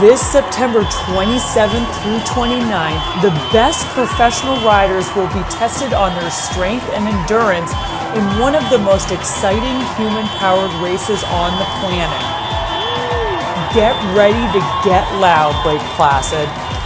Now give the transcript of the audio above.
This September 27th through 29th, the best professional riders will be tested on their strength and endurance in one of the most exciting human-powered races on the planet. Get ready to get loud, Lake Placid.